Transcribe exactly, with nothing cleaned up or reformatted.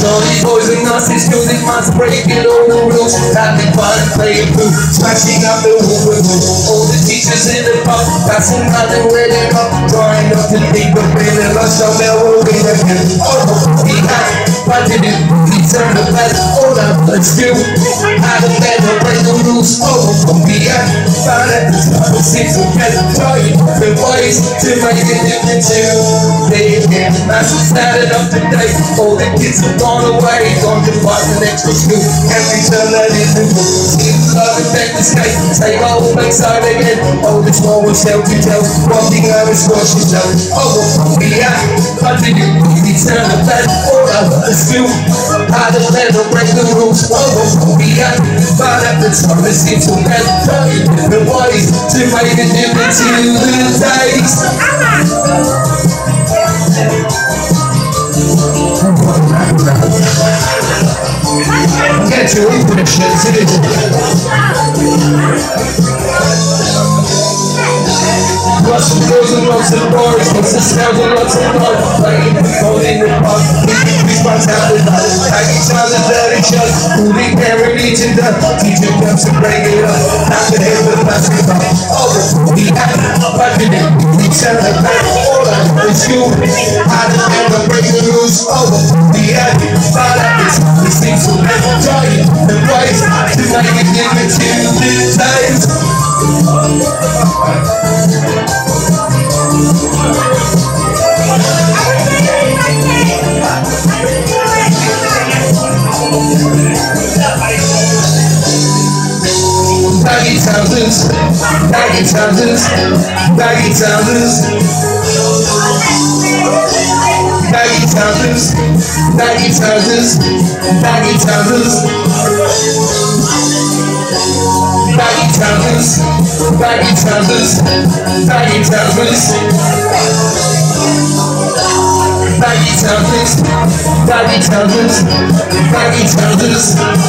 Naughty boys and Nazis, music minds breaking all the rules. Having fun and playing pool, smashing up the wall with who. All the teachers in the pub, passing out and reading up, trying not to think of being a lunch on their will be again. Oh, he had what to do, he turned the best, all up, let's do. Had a better break the rules, oh, we had found it, it seems to get trying the ways to make it different too. They again, that's started up today, all the kids have gone away, gone to find the next school, every turn that is the book. See the love and take the skate, take all the backside again, oh, this one was held to tell, one thing I was watching tell, oh, we had continue, he turned the best, all up, let's do. How to let them break the rules, oh, we had found at the time, it seems to get trying the ways to make it different to the days. Get your impressions in. Lots of girls and lots of boys, lots of smells and lots of blood. Playing the phone in the park, we my town with us. Like each other, dirty shots, moving parent eating the teacher comes to break it up. After him with basketball, oh, he had but you did. He turned the back, all I was you. How to never break the rules, oh, he had but at this, he seems to never try it. The ways to make it different to the days. Baggy trousers, baggy trousers, baggy trousers, baggy trousers, baggy trousers, baggy trousers, baggy trousers, baggy trousers, baggy trousers, baggy trousers, baggy trousers, baggy trousers.